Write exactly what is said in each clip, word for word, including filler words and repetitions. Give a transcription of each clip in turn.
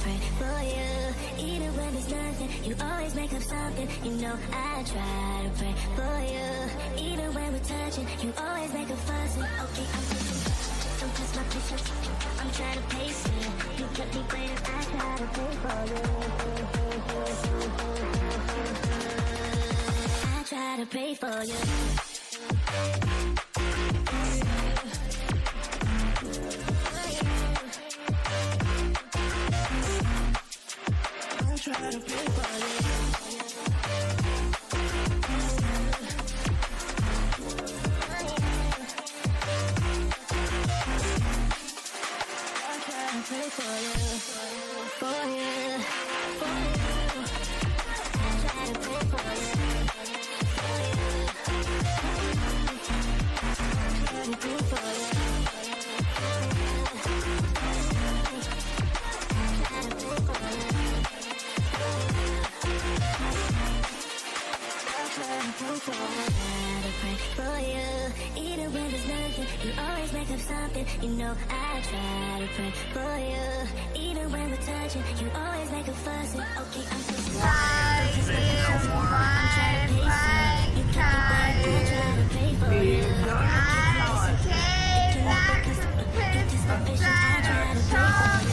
pray for you. Even when there's nothing, you always make up something. You know I try to pray for you. Even when we're touching, you always make a fuss. Okay, I'm pushing, don't test my patience. I'm trying to pace it. You kept me waiting, I try to pray for you. I try to pray for you. Try to pray for you. I try to pray for you, for you, for you. I try to pray for you, for you. I try to pray for you. For you, even when there's nothing, you always make up something. You know I try to pray for you. Even when we're touching, you always make a fuss. Okay, I'm pushing. I'm trying to pace it. You can't be waiting. I try to pray for you. It cannot because you're just my vision. I try to pray for you.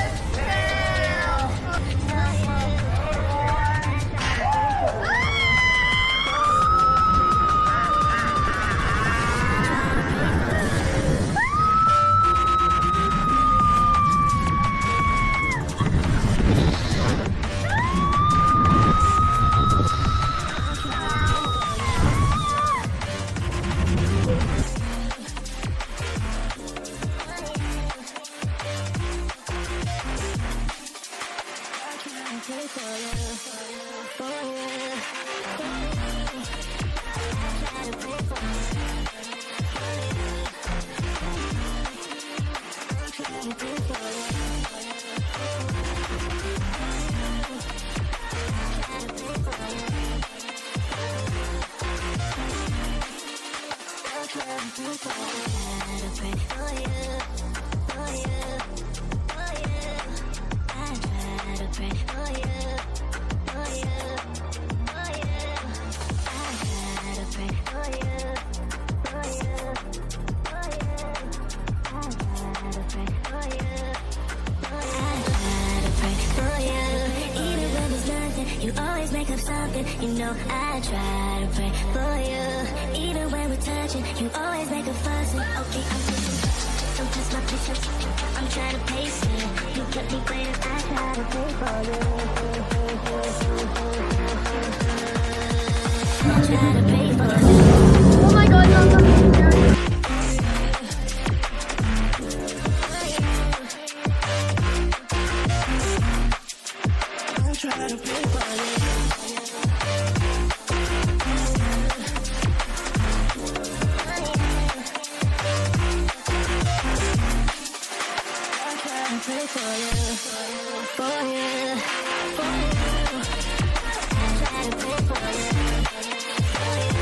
You always make up something. You know I try to pray for you. Even when we're touching, you always make a fuss. Okay, I'm pushing, don't test my patience. I'm trying to pace it. You kept me waiting, I try to pray for you. I try to pray for you. Oh my god, no, no, no. Try to pray for you. I try to pray for you, for you, for you. I try to pray for you, for you.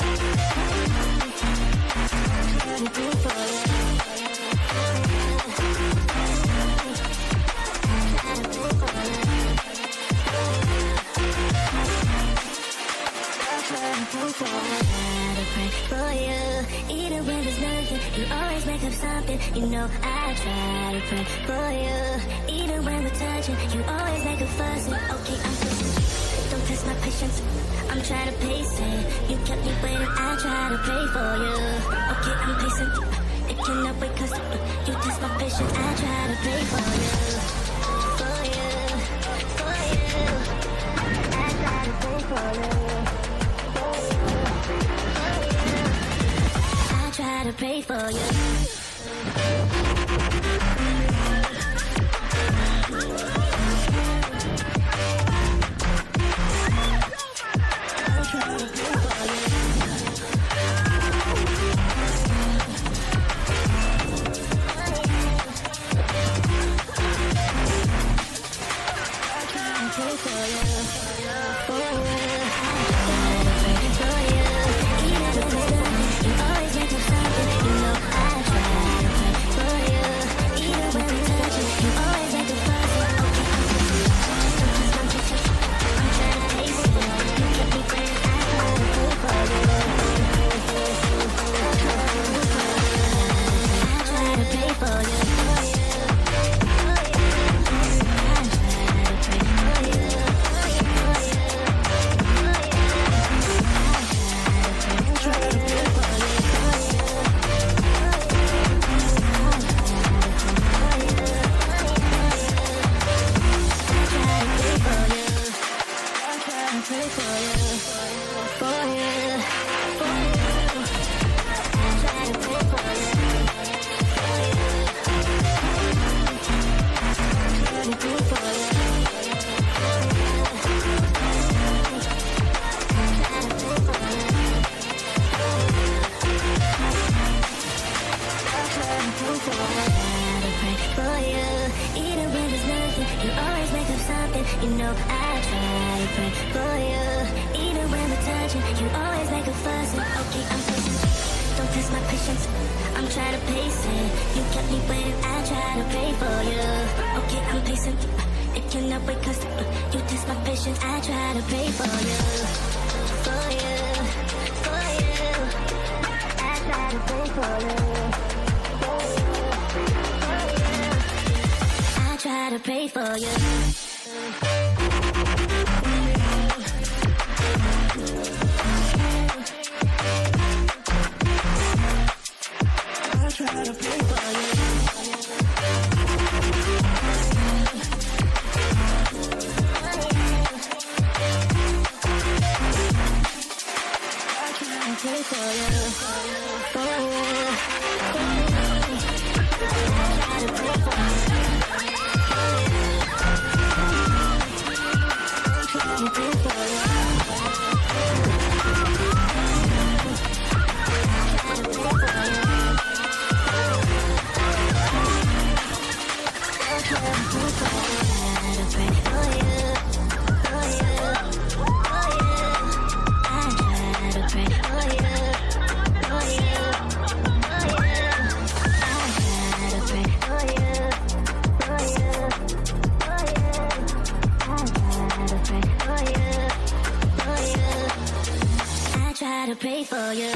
I try to pray for you. For you, even when there's nothing, you always make up something. You know I try to pray for you. Even when we're touching, you always make a fuss. Okay, I'm pushing, don't test my patience. I'm trying to pace it. You kept me waiting, I try to pray for you. Okay, I'm pacing, it cannot wait cause you test my patience. I try to pray for you, for you, for you. I try to pray for you. Try to pray for you. For you. You know I try to pray for you. Even when we're touching, you always make a fuss. Okay, I'm patient. Don't test my patience. I'm trying to pace it. You kept me waiting. I try to pray for you. Okay, I'm patient. It cannot wait 'cause you test my patience. I try to pray for you, for you, for you. I try to pray for you, for you, for you. I try to pray for you. I try to pray for you. Pray for you, for you, for you, for you. I try to pray for you, for you. I try to pray for you. I try to pray for you. I try to pray for you, for you, for you. I try to pray for you. To pray for you.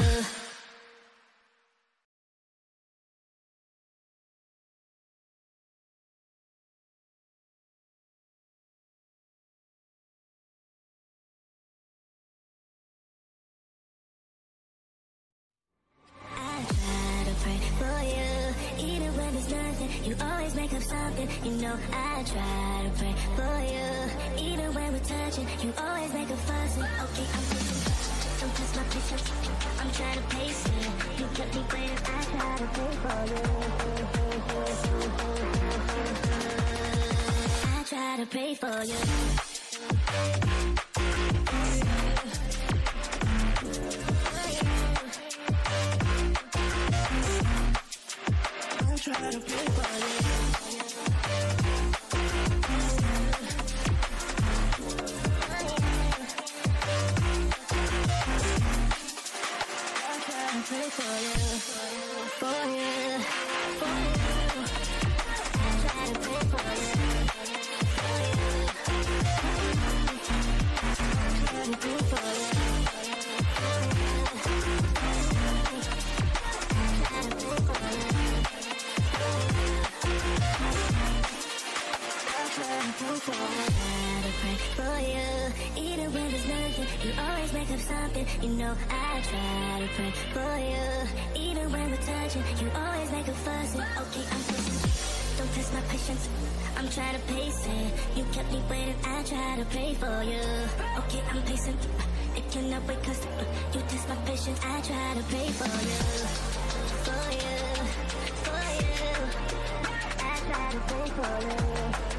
Even when there's nothing, you always make up something. You know I try to pray for you. Even when we're touching, you always make a fuss. Okay, I'm patient. Don't test my patience. I'm trying to pace it. You kept me waiting. I try to pray for you. I try to pray for you. Try to pray for you. I try to pray for you, for you, for you. I try to pray for you, for you. I try to pray for you. For you, even when there's nothing, you always make up something. You know I try to pray for you. Even when we're touching, you always make a fuss. Okay, I'm patient. Don't test my patience. I'm trying to pace it. You kept me waiting. I try to pray for you. Okay, I'm patient. It cannot wait 'cause you test my patience. I try to pray for you, for you, for you. I try to pray for you.